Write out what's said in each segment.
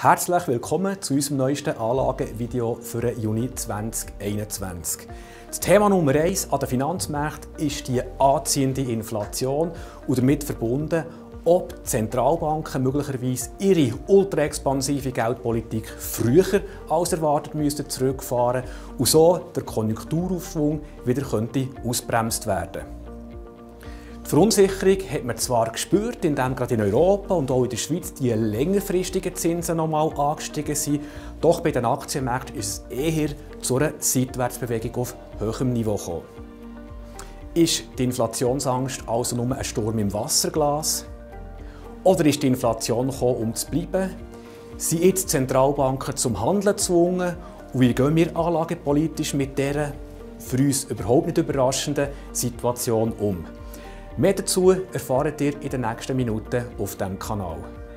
Herzlich willkommen zu unserem neuesten Anlagevideo für den Juni 2021. Das Thema Nummer 1 an den Finanzmärkten ist die anziehende Inflation und damit verbunden, ob die Zentralbanken möglicherweise ihre ultra-expansive Geldpolitik früher als erwartet müssten zurückfahren und so der Konjunkturaufschwung wieder könnte ausbremst werden. Die Verunsicherung hat man zwar gespürt, indem gerade in Europa und auch in der Schweiz die längerfristigen Zinsen nochmal angestiegen sind, doch bei den Aktienmärkten ist es eher zu einer Seitwärtsbewegung auf höherem Niveau gekommen. Ist die Inflationsangst also nur ein Sturm im Wasserglas? Oder ist die Inflation gekommen, um zu bleiben? Sind jetzt Zentralbanken zum Handeln gezwungen? Und wie gehen wir anlagepolitisch mit dieser für uns überhaupt nicht überraschenden Situation um? Mehr dazu erfahrt ihr in den nächsten Minuten auf diesem Kanal.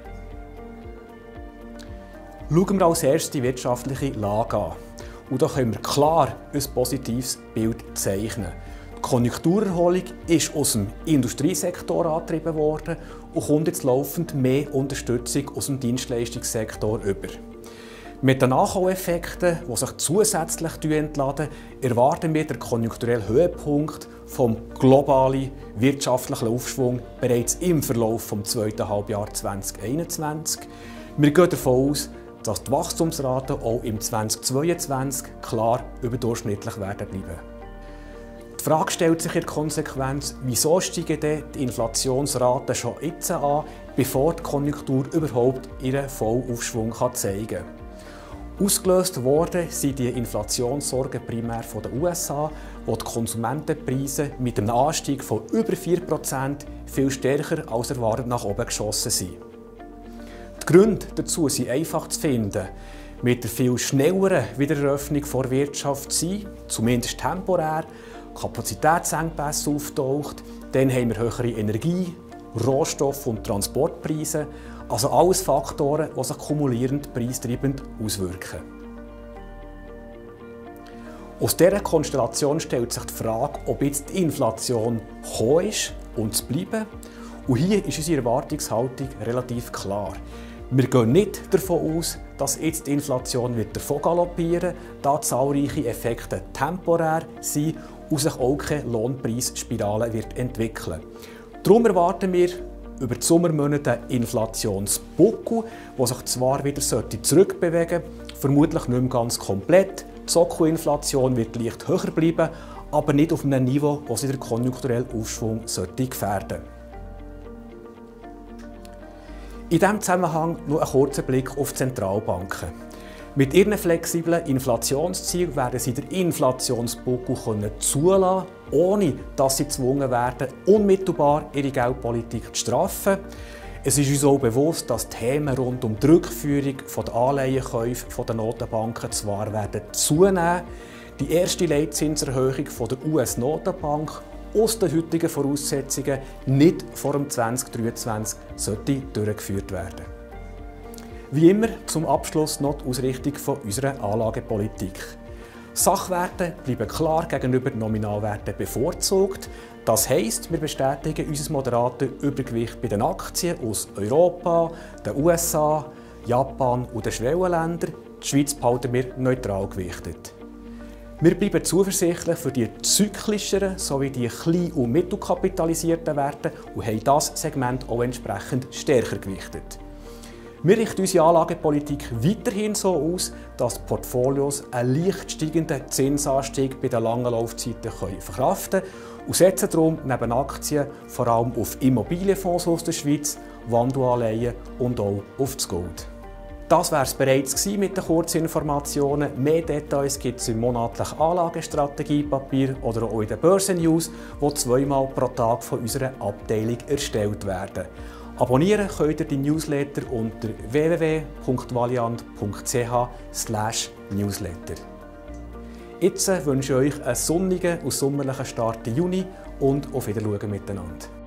Schauen wir als erstes die wirtschaftliche Lage an. Und da können wir klar ein positives Bild zeichnen. Die Konjunkturerholung ist aus dem Industriesektor angetrieben worden und kommt jetzt laufend mehr Unterstützung aus dem Dienstleistungssektor über. Mit den Nachholeffekten, die sich zusätzlich entladen, erwarten wir den konjunkturellen Höhepunkt vom globalen wirtschaftlichen Aufschwung bereits im Verlauf des zweiten Halbjahres 2021. Wir gehen davon aus, dass die Wachstumsraten auch im 2022 klar überdurchschnittlich werden bleiben. Die Frage stellt sich in der Konsequenz, wieso steigen denn die Inflationsraten schon jetzt an, bevor die Konjunktur überhaupt ihren Vollaufschwung zeigen kann. Ausgelöst worden sind die Inflationssorgen primär von den USA, wo die Konsumentenpreise mit einem Anstieg von über 4% viel stärker als erwartet nach oben geschossen sind. Die Gründe dazu sind einfach zu finden. Mit der viel schnelleren Wiedereröffnung der Wirtschaft sind, zumindest temporär, Kapazitätsengpässe auftaucht, dann haben wir höhere Energie-, Rohstoff- und Transportpreise, also alles Faktoren, die sich kumulierend preistreibend auswirken. Aus dieser Konstellation stellt sich die Frage, ob jetzt die Inflation gekommen ist und zu bleiben. Und hier ist unsere Erwartungshaltung relativ klar. Wir gehen nicht davon aus, dass jetzt die Inflation davon galoppieren wird, da zahlreiche Effekte temporär sind und sich auch keine Lohnpreisspirale entwickeln wird. Darum erwarten wir über die Sommermonate einen Inflationsbuckel, der sich zwar wieder zurückbewegen sollte, vermutlich nicht mehr ganz komplett. Die Sockelinflation wird leicht höher bleiben, aber nicht auf einem Niveau, das den konjunkturellen Aufschwung gefährden sollte. In diesem Zusammenhang noch ein kurzer Blick auf die Zentralbanken. Mit ihren flexiblen Inflationszielen werden sie den Inflationsbuckel zulassen, ohne dass sie gezwungen werden, unmittelbar ihre Geldpolitik zu straffen. Es ist uns auch bewusst, dass Themen rund um die Rückführung der Anleihenkäufe der Notenbanken zwar werden zunehmen. Die erste Leitzinserhöhung der US-Notenbank aus den heutigen Voraussetzungen nicht vor dem 2023 sollte durchgeführt werden. Wie immer zum Abschluss noch die Ausrichtung von unserer Anlagepolitik. Sachwerte bleiben klar gegenüber Nominalwerten bevorzugt. Das heisst, wir bestätigen unser moderates Übergewicht bei den Aktien aus Europa, den USA, Japan und den Schwellenländern. Die Schweiz behalten wir neutral gewichtet. Wir bleiben zuversichtlich für die zyklischeren sowie die klein- und mittelkapitalisierten Werte und haben dieses Segment auch entsprechend stärker gewichtet. Wir richten unsere Anlagepolitik weiterhin so aus, dass die Portfolios einen leicht steigenden Zinsanstieg bei den langen Laufzeiten verkraften können und setzen darum neben Aktien vor allem auf Immobilienfonds aus der Schweiz, Wandelanleihen und auch auf das Gold. Das war es bereits mit den Kurzinformationen. Mehr Details gibt es im monatlichen Anlagestrategiepapier oder auch in den Börsennews, die zweimal pro Tag von unserer Abteilung erstellt werden. Abonnieren könnt ihr die Newsletter unter www.valiant.ch/newsletter. Jetzt wünsche ich euch einen sonnigen und sommerlichen Start im Juni und auf Wiedersehen miteinander.